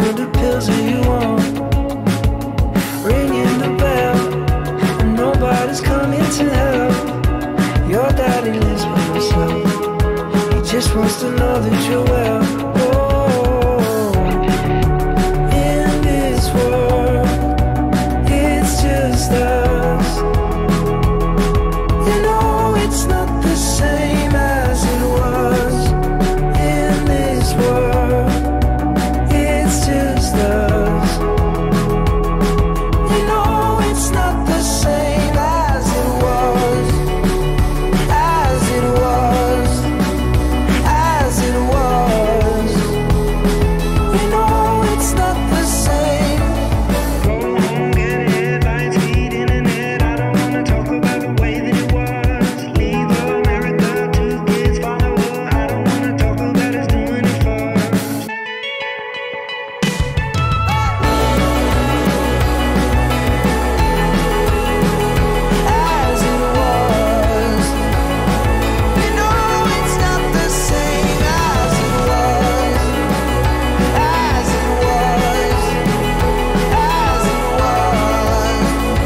of the pills that you want. Ringing the bell, and nobody's coming to help. Your daddy lives by himself. He just wants to know that you're well. Oh, in this world, it's just us. You know it's not the same as it was. In this world, it's just us. You know it's not the same as it was. As it was. As it was. You know it's not the same. Go home, get headlines, feed internet. I don't wanna talk about the way that it was. Leave America, 2 kids follow her. I don't wanna talk about us doing it first. As it was. You know it's not the same as it was. As it was. As it was.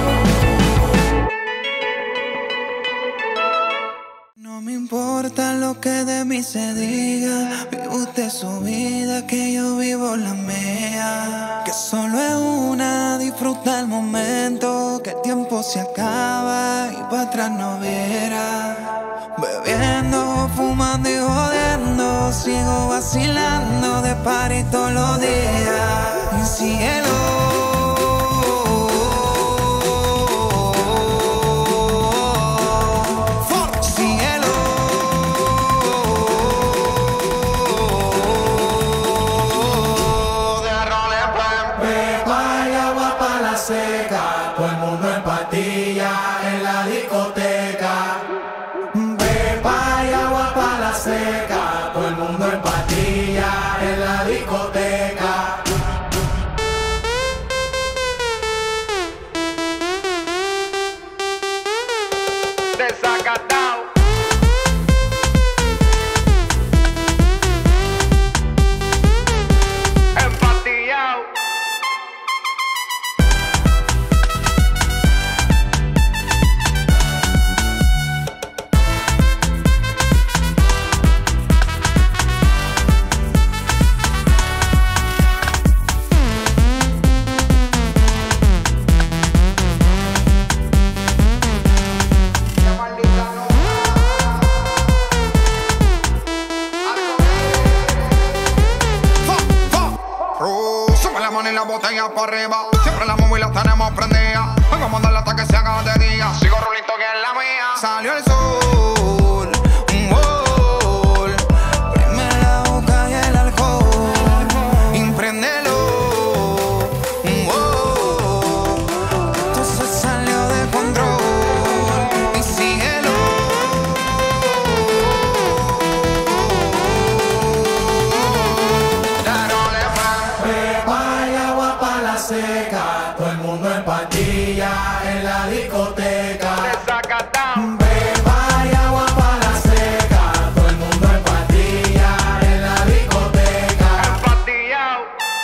No me importa lo que de mí se diga. Vive usted su vida, que yo vivo la mía. Que solo es una, disfruta el momento. Que el tiempo se acaba y para atrás no verá. Bebiendo, fumando y jodiendo. Sigo vacilando de party todos los días. Mi cielo. Cielo. Pepa y agua pa' la seca, todo el mundo en pastilla en la discoteca. Pepa y agua pa' la seca, todo el mundo en pastilla en la discoteca. Desacatado. Empatillado. Sube la mano y la botella para arriba. Siempre la móvil la tenemos prendida. Vengo a mandarla hasta que se haga de día. Sigo rulito que es la mía. Salió el sol, un gol. Prime la boca y el alcohol. Impréndelo, un gol. Esto se salió de control. Y síguelo. Darole pan. Pepa y agua pa' la seca, todo el mundo en pastilla en la discoteca. Desacatado. Pepa y agua pa' la seca, todo el mundo en pastilla en la discoteca. Empatillado.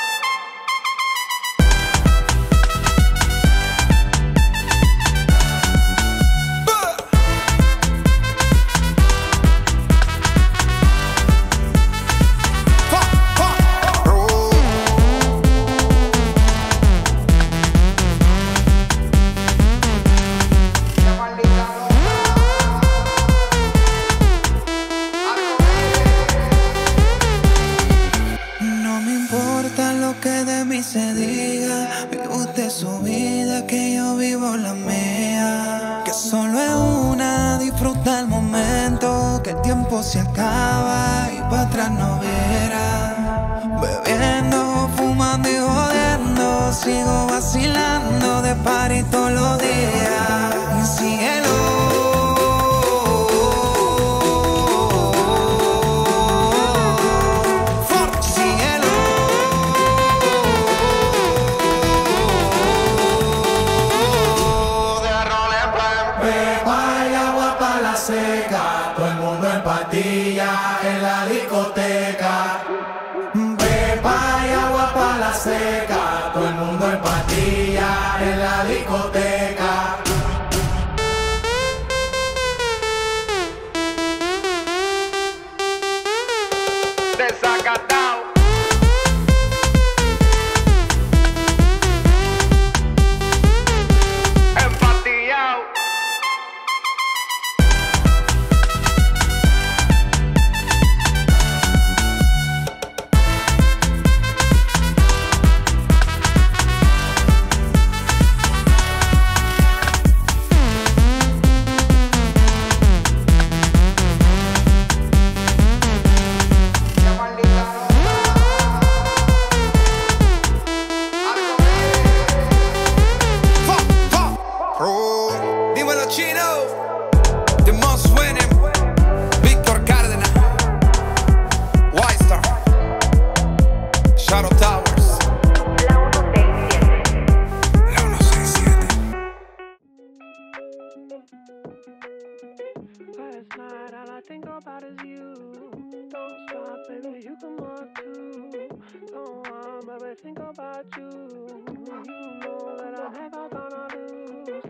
No me importa lo que de mí se diga. Vive usted su vida, que yo vivo la mía. Que solo es una, disfruta el momento. Que el tiempo se acaba y para atrás no verá. Bebiendo, fumando y jodiendo. Sigo vacilando de party todos los días. Mi cielo. Seca, todo el mundo en pastilla en la discoteca. Pepa y agua pa' la seca. seca, todo el mundo en patilla en la discoteca. Desacatado. Empatillao. Dímelo Chino, The Most Winning, Víctor Cárdenas, White Star, Shadow Towers, la 167. Last night all I think about is you. Don't stop, baby, you can walk too. Don't want, baby, think about you. You know that I'm never gonna lose.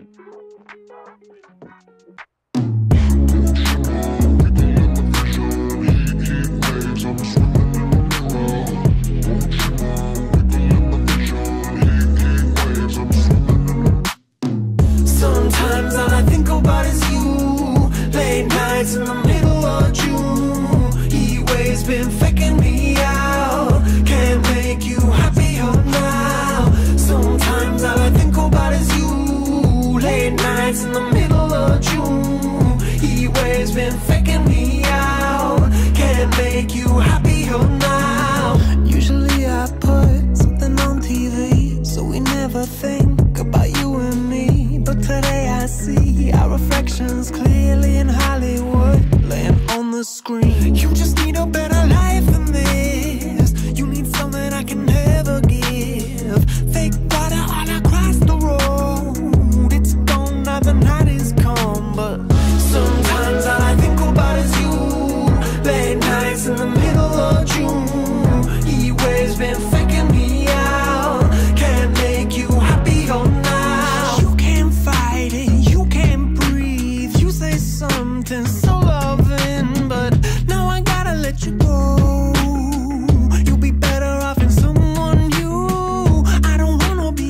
Sometimes all I think about is you. Late nights in the middle of June. Heat waves been faking me out. Can't make you happier now. Sometimes all I think about is you. Late nights in the middle of June. Heat waves been faking me out. Can't make you happier now. Usually I put something on TV, so we never think about you and me. But today I see our reflections clearly in Hollywood, laying on the screen. You just need a better life than this. You need something I can never give. Fake water all across the road. It's gone now, the night is come. But sometimes all I think about is you. Late nights in the middle of June. Heat waves been faking me out. Can't make you happier now. You can't fight it, you can't breathe. You say something so loving, but now I gotta let you go. You'll be better off in someone new. I don't wanna be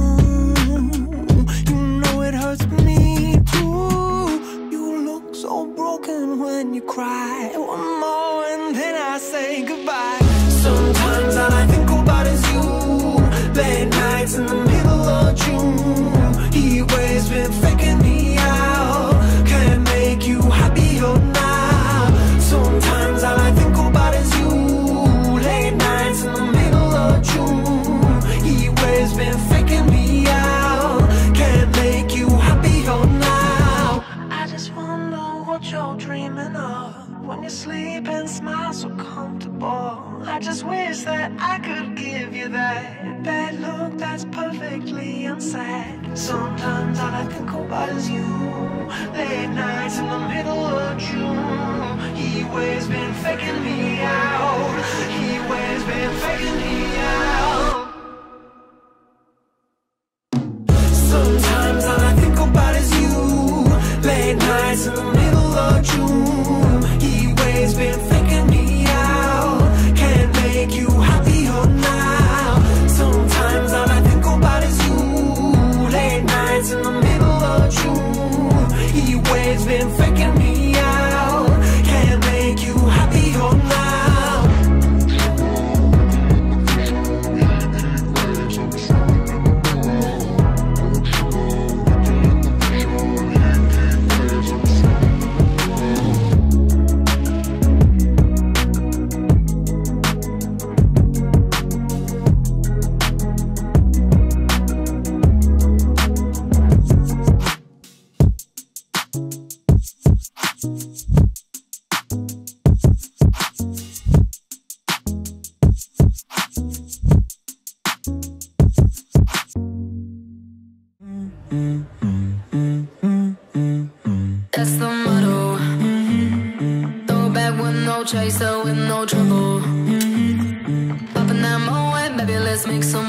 alone. You know it hurts me too. You look so broken when you cry. One more and then I say goodbye. Sometimes all I think about is you. Late nights in the middle of June. Heat waves been faking me out. Can't make you happier now. Sometimes all I think about is you. Late nights in the middle of June. Heat waves been faking me out. Can't make you happier now. I just wonder what you're dreaming of when you sleep and smile so comfortable. I just wish that I could give you that look that's perfectly unsaid. Sometimes all I think about is you. Late nights in the middle of June. Heat waves been faking me out. Heat waves been faking me out. Sometimes all I think about is you. Late nights in the middle of June. Heat waves been faking me out. Can't make you happier now. Sometimes all I think about is you. Late nights in the middle of June. Heat waves been faking me out. Can't make you happier now.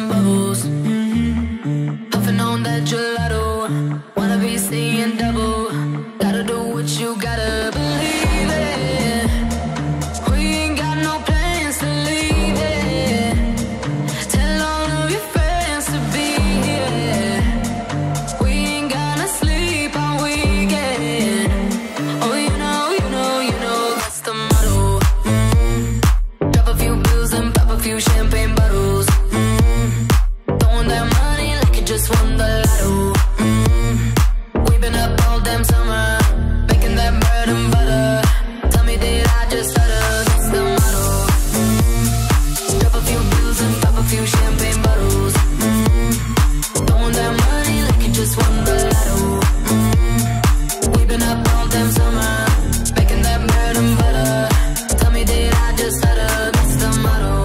some bubbles. Puffing on that gelato. Wanna be seeing double. Gotta do what you gotta believe it. We ain't got no plans to leave it. Tell all of your friends to be here. We ain't gonna sleep all weekend. Oh, you know, that's the motto. Drop a few bills and pop a few champagne bottles. Throwing that money like you just won the lotto. We've been up all damn summer, making that bread and butter. Tell me, did I just stutter? That's the motto. Drop a few bills and pop a few champagne bottles. Throwing that money like you just won the lotto. We've been up all damn summer, making that bread and butter. Tell me, did I just stutter? That's the motto.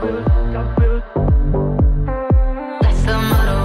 That's the motto.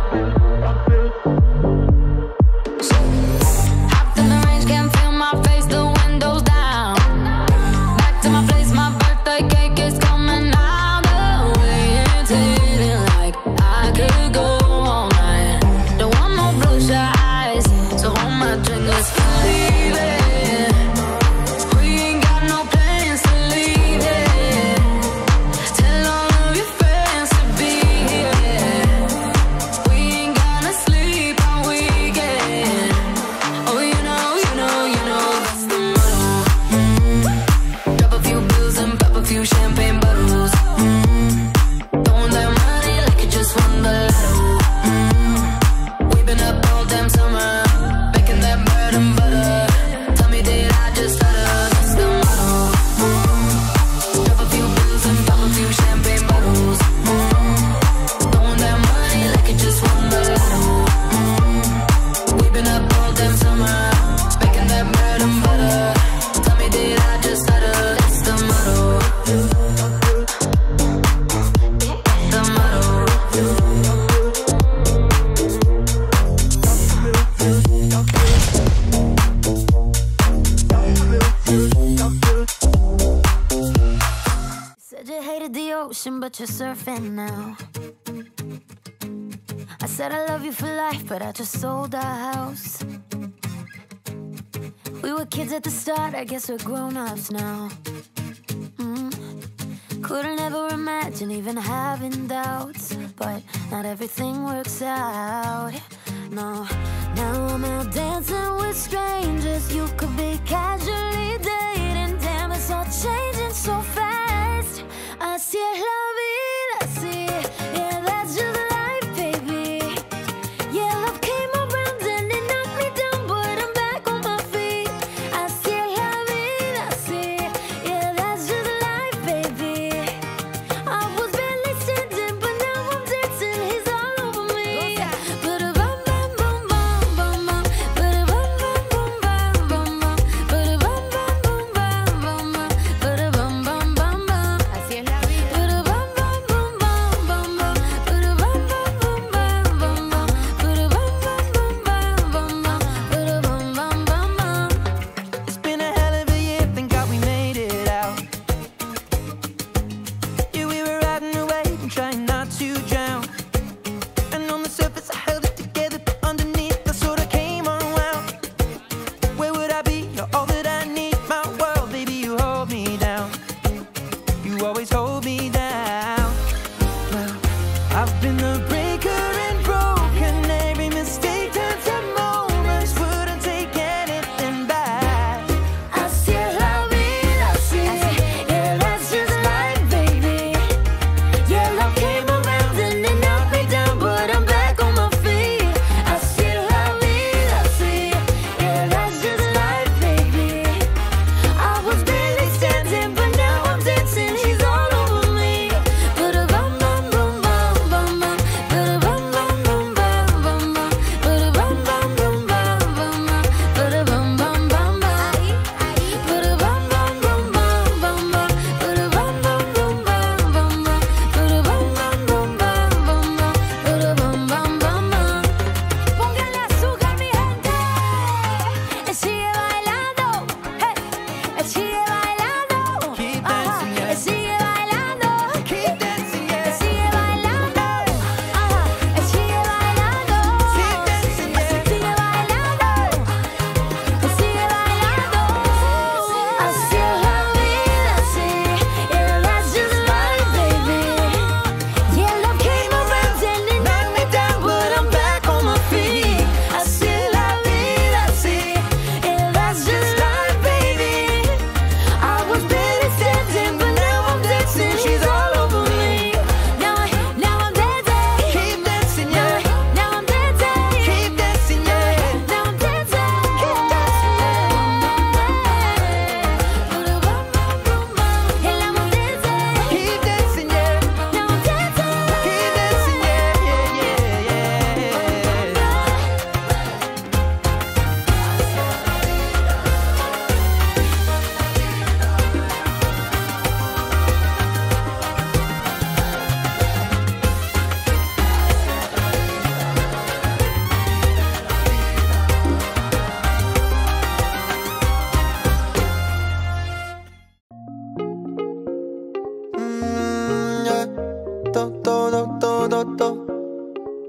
Hopped in the range, can't feel my face, the windows down. Back to my place, my birthday cake is coming out the way. It's hitting like I could go all night. Don't want no bloodshot eyes, so hold my drink, let's leave it. We ain't got no plans to leave it. Tell all of your friends to be here. We ain't gonna sleep all weekend. Oh, you know, that's the motto. Drop a few bills and pop a few champagne bottles. Throwing that money like you just won the lotto. We've been up all damn summer, making that bread and butter. Tell me, did I just stutter? That's the motto. Drop a few bills and pop a few champagne bottles. Throwing that money like you just won the lotto. We've been up all damn summer, making that bread and butter. Tell me, did I just stutter? That's the motto. That's the motto. Said you hated the ocean, but you're surfing now. I said I love you for life, but I just sold our house. We were kids at the start, I guess we're grown-ups now. Couldn't ever imagine even having doubts, but not everything works out. No, now I'm out dancing with strangers. You could be casually dating. Damn, it's all changing so fast. Así es la vida, así. Yeah, that's just life, baby. Yeah, love came around and it knocked me down, but I'm back on my feet. Así es la vida, así. Yeah, that's just life, baby. I was barely standing, but now I'm dancing. He's all over me. Ba-da-bum, bum, bum, bum, bum, bum. Ba-da-bum, bum, bum, bum, bum, bum. Ba-da-bum, bum, bum, bum, bum, bum. Ba-da-bum, bum, bum, bum. Así es la vida. Ba-da-bum, bum, bum, bum, bum, bum. Ba-da-bum, bum, bum, bum, bum, bum. Ba-da-bum, bum, bum, bum, bum, bum. Ba-da-bum, bum, bum, bum. It's been a hell of a year, thank God we made it out. Yeah, we were riding away and trying not to drown. And on the surface I held it together, but underneath I sort of came unwound. Where would I be? You're all that I need, my world, baby, you hold me down. You always hold me down. Well, I've been the breaker and broken. Every mistake turns to moments. Wouldn't take anything back. Así es la vida, así. Yeah, that's just life, baby. Yeah, love came around and it knocked me down, but I'm back on my feet. Así es la vida, así. Yeah, that's just life, baby. I was barely standing, but now I'm dancing. He's all over me. Ba-da-bum, bum, bum, bum, bum, bum.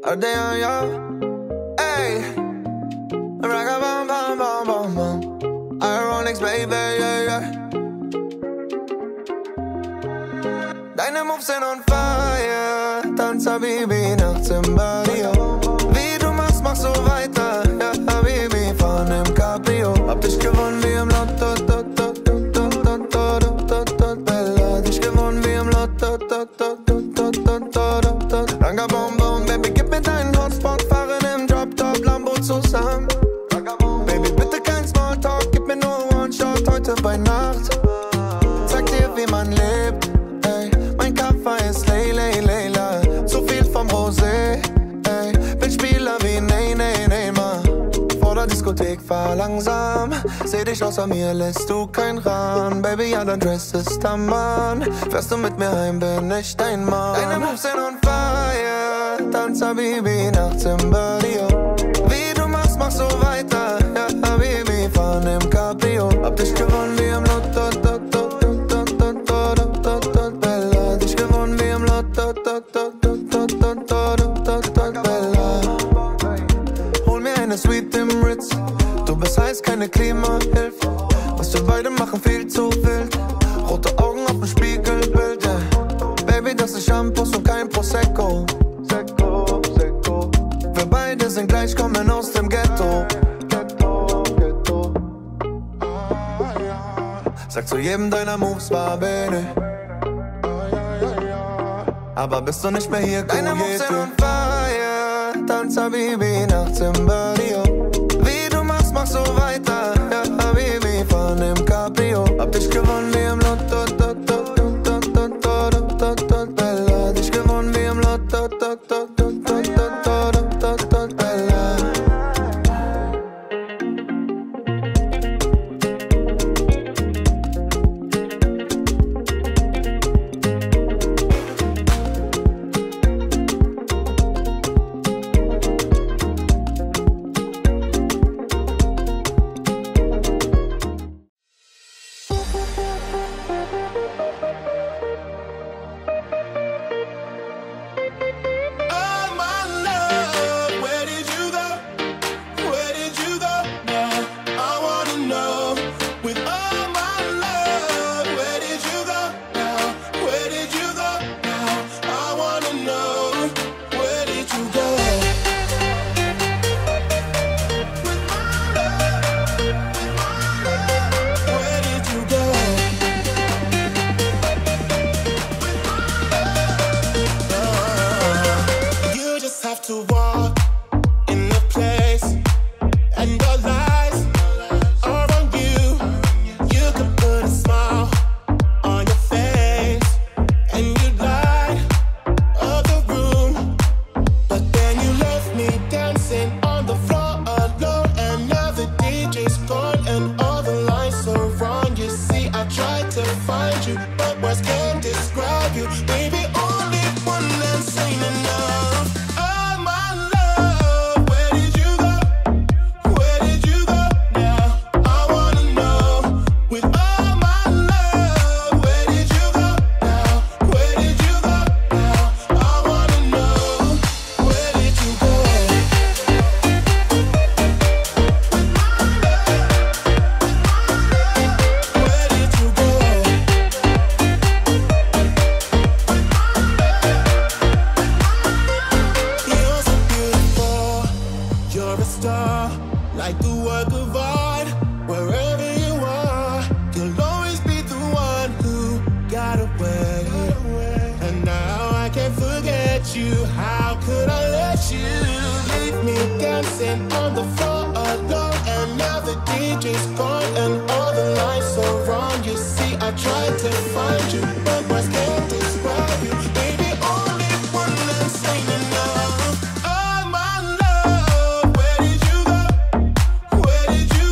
yeah. Ey, Ragga bam bam bam bam bam. Ironics, baby, yeah, yeah. Deine Moves sind on fire. Tanz, Habibi, nachts im Barrio. Wie du machst, mach so weiter. Ja, Habibi, fahren im Cabrio. Hab dich gewonnen wie im Lotto, Bella. Dich gewonnen wie im Lotto, Ragga bam bam, Baby, gib mir deinen Hotspot. Fahren im Drop-Top, Lambo zusammen. Baby, bitte kein Smalltalk, gib mir nur One-Shot heute bei Nacht. Zeig dir, wie man lebt. Mein Kaffer ist Leila. Zu viel vom Rosé, ey. Bin Spieler wie Neymar. Vor der Diskothek fahr langsam. Seh dich außer mir, lässt du kein Rahmen. Baby, ja, dein Dress ist am Mann. Fährst du mit mir heim, bin ich dein Mann. Deine Moves sind on fire. Tanz, Habibi, nachts im Barrio. Wie du machst, mach so weiter. Ja, Habibi, fahren im Cabrio. Hab dich gewonnen wie im Lotto, Bella. Dich gewonnen wie im Lotto, Bella. Hol mir eine Suite im Ritz. Du bist heiß, keine Klimahilfe. Was wir beide machen, viel zu wild. Rote Augen auf dem Spiegelbild, yeah. Baby, das ist Shampoos und kein Prosecco. Wir beide sind gleich, kommen aus dem Ghetto. Sag zu jedem deiner Moves war Bene. Aber bist du nicht mehr hier, deine Moves sind on fire. Tanz, Habibi, nachts im Barrio. Wie du machst, mach so weiter. Ja, Habibi, fahren im Cabrio. Hab dich gewonnen wie im Lotto, Bella. Dich gewonnen wie im Lotto, Bella. Where did you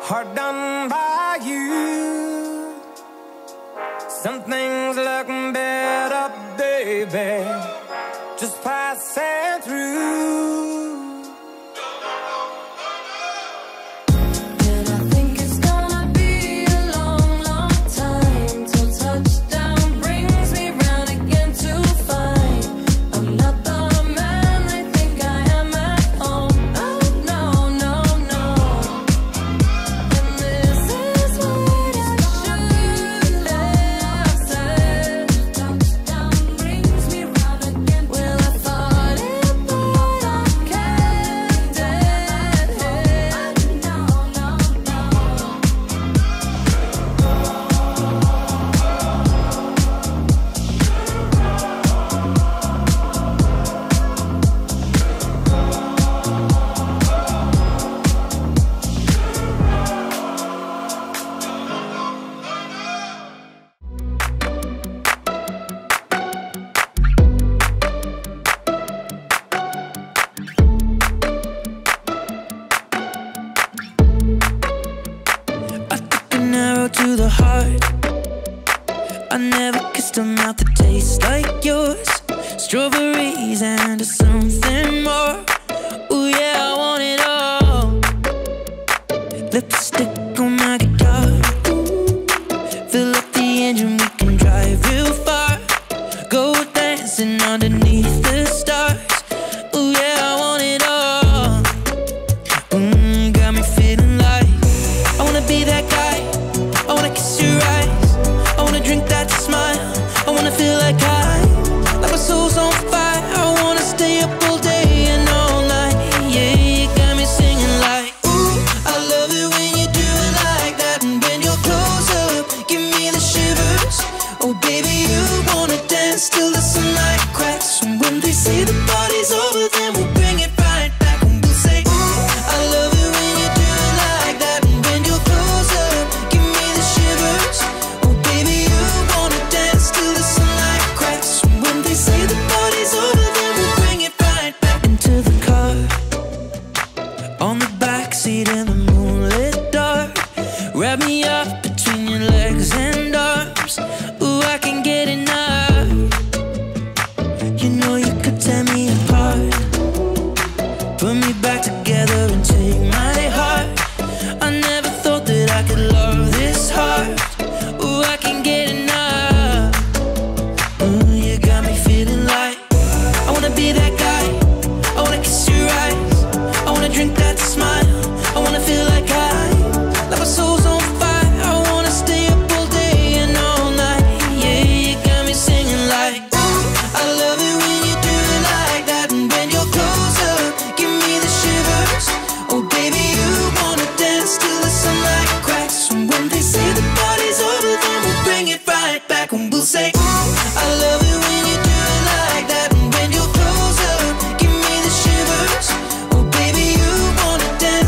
hard done by you. Some things look better, baby, just passing through. To the heart, I never kissed a mouth that tastes like yours. Strawberries and something more. Ooh yeah, I want it all. Lipstick on my guitar. Fill up the engine, we can drive real far. Go dancing underneath the stars. Ooh yeah, I want it all. Got me feeling like I wanna be that guy. I wanna kiss your eyes, I wanna drink that smile, I wanna feel like my soul's on fire. I wanna stay up all day and all night. Yeah, you got me singing like, ooh, I love it when you do it like that. And when you're close up, give me the shivers. Oh baby, you wanna dance till the sunlight cracks. And when they say the party's over, then we'll bring it right back. And we'll say, ooh, I love it when you do it like that. And when you're close up, give me the shivers. Oh baby, you wanna dance till the sunlight cracks. And when they say the party's over, then we'll bring it right back. Into the car, on the backseat in the moonlit dark. Wrap me up between your legs and arms. Ooh, I can get enough. You know you could tear me apart, put me back together and take my heart. I never thought that I could love this hard. Ooh, I can get enough. Ooh, you got me feeling like I wanna be that guy. I wanna kiss your eyes, I wanna drink that smile, I wanna feel like my soul's on fire. I wanna stay up all day and all night. Yeah, you got me singing like, ooh, I love it when you do it like that. And when you're close up, give me the shivers. Oh baby, you wanna dance till the sunlight cracks. And when they say the party's over, then we'll bring it right back. And we'll say, ooh, I love it when you do it like that. And when you're close up, give me the shivers. Oh baby, you wanna dance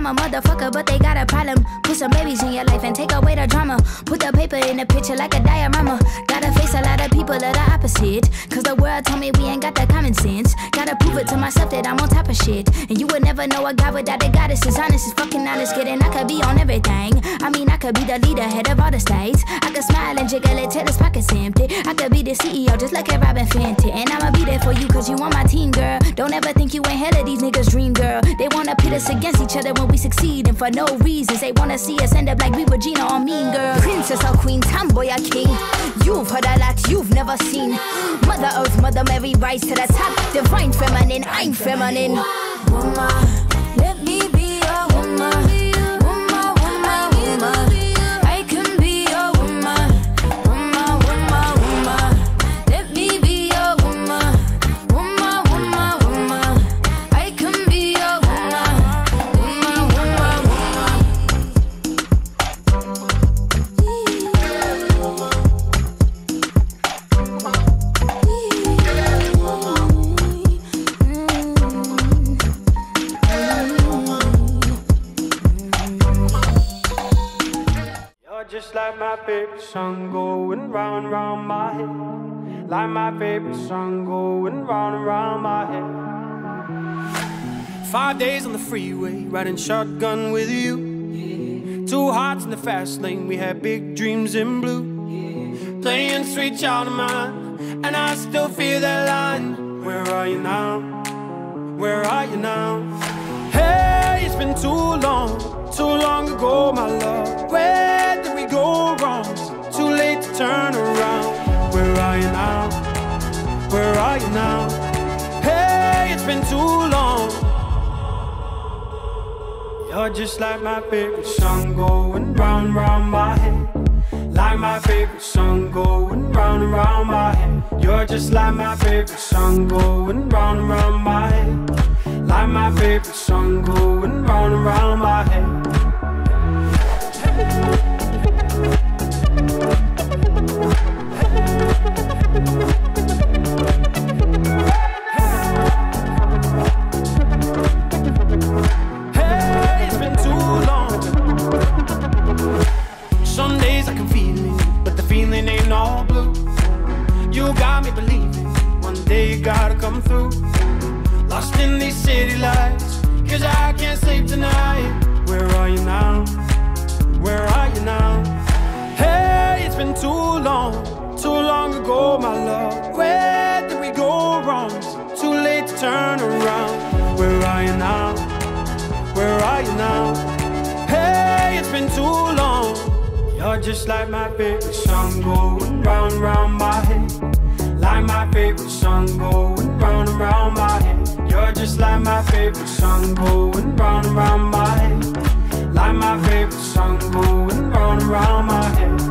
a motherfucker, but they got a problem. Put some babies in your life and take away the drama. Put the paper in the picture like a diorama. Gotta face a lot of people that are opposite. Cause the world told me we ain't got that common sense. Gotta prove it to myself that I'm on top of shit. And you would never know a guy without a goddess. Is honest, is fucking honest, kidding. I could be on everything. I mean, I could be the leader, head of all the states. I could smile and jiggle it till his pockets empty. I could be the CEO just like a Robin Fenty. And I'ma be there for you cause you on my team, girl. Don't ever think you ain't hell of these niggas' dream, girl. They wanna pit us against each other when we succeed. And for no reasons, they wanna see us end up like we Regina or Mean Girl. Princess or queen, tomboy or king. You've heard a lot you've never seen. Mother Earth, Mother Mary, rise to the top. Divine feminine, I'm feminine. Woman, let me be a woman. Woman, woman, woman. I can be a woman. Woman, woman, woman. Let me be a woman. Woman, woman, woman. I can be a woman. Woman, woman, Just like my favorite song going round and round my head. Like my favorite song going round and round my head. 5 days on the freeway, riding shotgun with you. 2 hearts in the fast lane, we had big dreams in blue. Playing Sweet Child of Mine, and I still feel that line. Where are you now? Where are you now? Hey, it's been too long ago, my love. Where did we go wrong? Too late to turn around. Where are you now? Where are you now? Hey, it's been too long. You're just like my favorite song going round and round my head. Like my favorite song going round and round my head. You're just like my favorite song going round and round my head. Like my favorite song going round and round my head. Hey, it's been too long. Some days I can feel it, but the feeling ain't all blue. You got me believing one day you gotta come through. Lost in these city lights, cause I can't sleep tonight. Where are you now? Where are you now? Hey, it's been too long ago, my love. Where did we go wrong? Too late to turn around. Where are you now? Where are you now? Hey, it's been too long. You're just like my favorite song going round and round my head. Like my favorite song going round and round my head. You're just like my favorite song going round and round my head. Like my favorite song going round and round my head.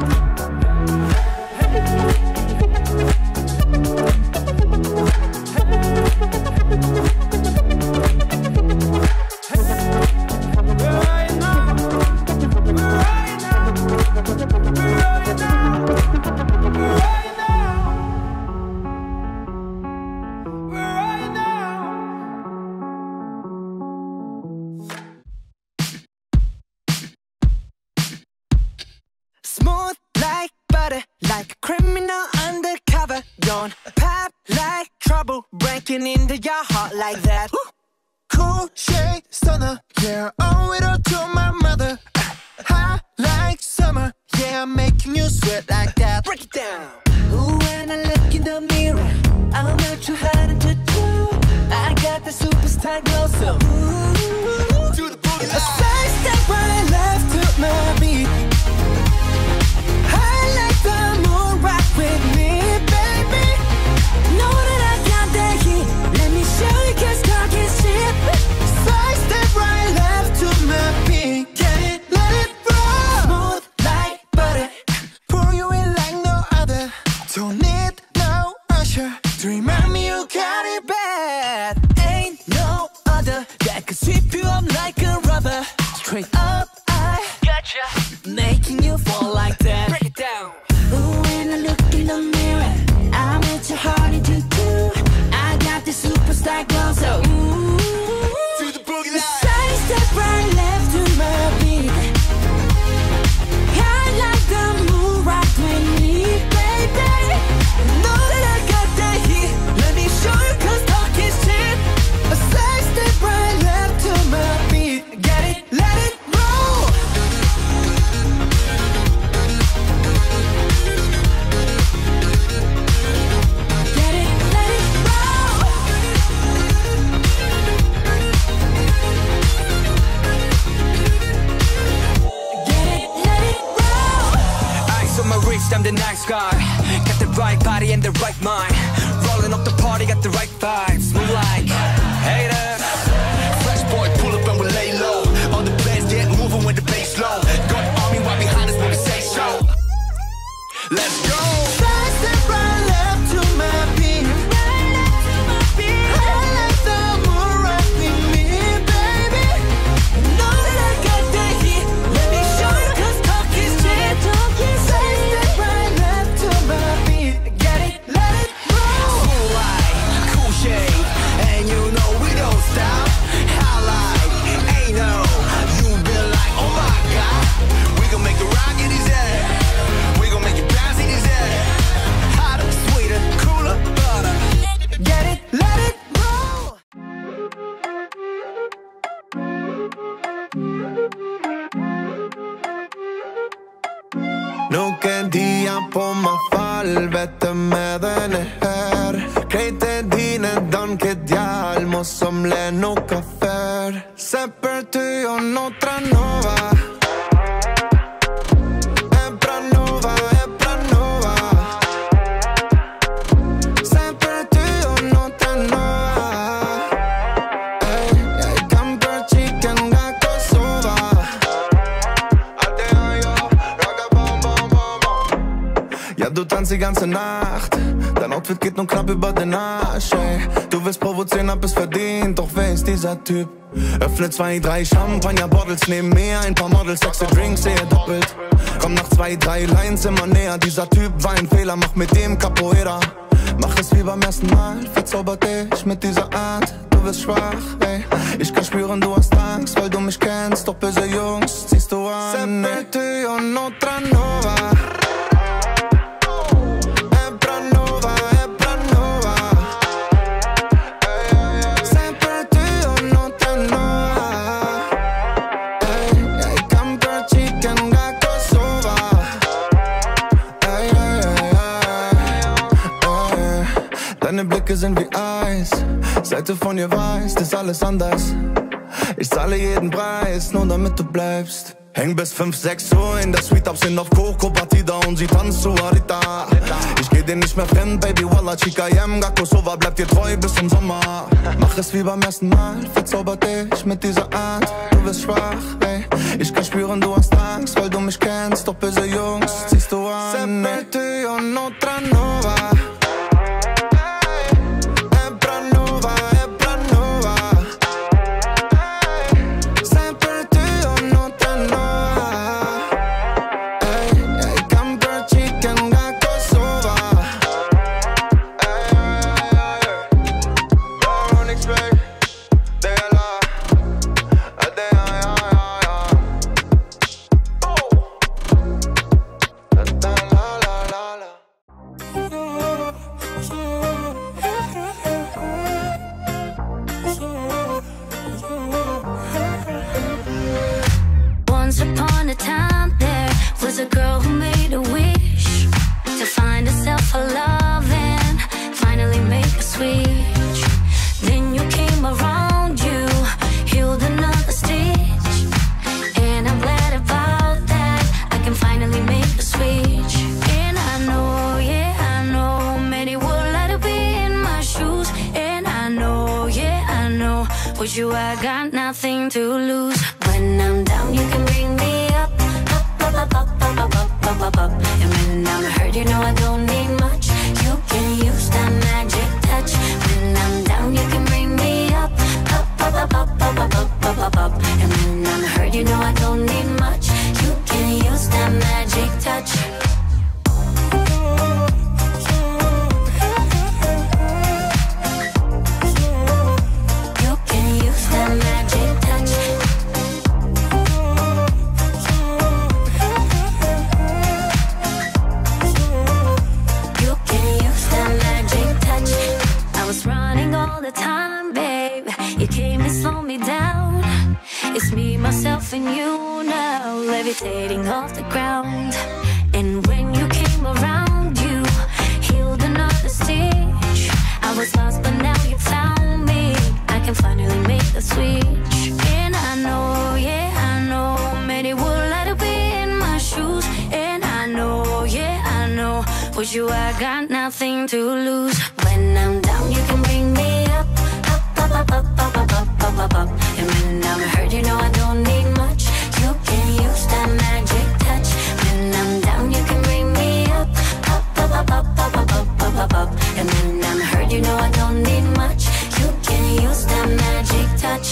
Smooth like butter, like a criminal undercover. Don't pop like trouble, breaking into your heart like that. Cool shade stunner, yeah, owe it all to my mother. Hot like summer, yeah, I'm making you sweat like that. Break it down. Ooh, when I look in the mirror, I'm not too hard to do. I got the superstar glow, so ooh, do the boogie. A side step right left to my beat. I like the moon rock with me, baby. Know that I got the heat. Let me show you, cause talk is cheap. Side step right left to my beat. Get it, let it roll. Smooth like butter, pour you in like no other. Don't need no usher to remind me you got it bad. Ain't no other that could sweep you up like a rubber. Straight up, I gotcha, making you fall like that. Break it down. Ooh, when I look in the mirror, I'm at your heart into two. I got the superstar glow, so ooh, to the boogie line. Side step right left to bitch, I'm the nice guy. Got the right body and the right mind. Rolling up the party, got the right vibes. Move like haters. Fresh boy, pull up and we lay low. All the players get moving with the bass low. Got the army right behind us when we say so. Let's go. Fast and right left to my beat. I like the moon rocking me, baby. Know that I got the heat. Let me show you 'cause talk is cheap. Fast and right left to my beat. Get it, let it roll. Cool light, cool shade, and you know we don't stop. Highlight, ain't no. You been like, oh my God. We gon' make it rock in his head. We gon' make it bounce in his head. Hotter, sweeter, cooler, butter. Get it, let it roll. Nog en dia på mafalvete med denne her. Kate dine danke dialmo som le no café. Sempre tu io notra nova. Ebra nova, ebra nova. Sempre tu io notra nova. Ey, camper chicken ga Kosova. Ja, du tanzt die ganze Nacht. Dein Outfit geht nur knapp über den Arsch, ey. Du willst provozieren, hab es verdient. Doch wer ist dieser Typ? Öffne 2, 3 Champagner-Bottles, neben mir ein paar Models, sexy Drinks, sehe doppelt. Komm nach 2, 3 Lines immer näher. Dieser Typ war ein Fehler, mach mit dem Capoeira. Mach es wie beim ersten Mal, verzaubert dich mit dieser Art. Du wirst schwach, ey. Ich kann spüren, du hast Angst, weil du mich kennst. Doch böse Jungs ziehst du an. Sempre tu io notra nova. Deine Blicke sind wie Eis, seit du von ihr weißt, ist alles anders. Ich zahle jeden Preis, nur damit du bleibst. Häng bis 5, 6 Uhr in der Suite, ab sind auf Coco Partida und sie tanzt zu Arita. Ich geh dir nicht mehr fremd, Baby, Wallah, Chica, Yemga, Kosova, bleib dir treu bis zum Sommer. Mach es wie beim ersten Mal, verzaubert dich mit dieser Art. Du wirst schwach, ey. Ich kann spüren, du hast Angst, weil du mich kennst. Doch böse Jungs ziehst du an. Sempre tu io notra nova. Once upon a time, there was a girl who made a wish to find herself a love and finally make a switch. Then you came around, you healed another stitch, and I'm glad about that. I can finally make a switch. And I know, yeah, I know, many would like to be in my shoes. And I know, yeah, I know, with you I got nothing to lose. When I'm down, you can bring me up, up, up, up, up, up, up, up, up, up. And when I'm hurt, you know I don't need much. You can use that magic touch. When I'm down, you can bring me up, up, up, up, up, up, up, up, up, up, up. And when I'm hurt, you know I don't need much. You can use that magic touch. You can use that magic touch. You can use that magic touch. I was running all the time, babe. You came and slowed me down. It's me, myself, and you now, levitating off the ground. And when you came around, you healed another stitch. I was lost, but now you found me. I can finally make the switch. And I know, yeah, I know, many would like to be in my shoes. And I know, yeah, I With you, I got nothing to lose. When I'm down, you can bring me up, up, up, up, up, up, up, up, up, up, up. And when I'm hurt, you know I don't need much. You can use that magic touch. When I'm down, you can bring me up, up, up, up, up, up, up, up, up, up, up. And when I'm hurt, you know I don't need much. You can use that magic touch.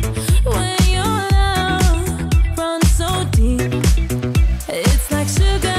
Sugar